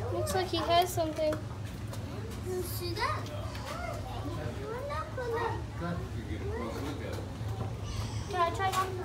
Looks like he has something. See that? Can I try one?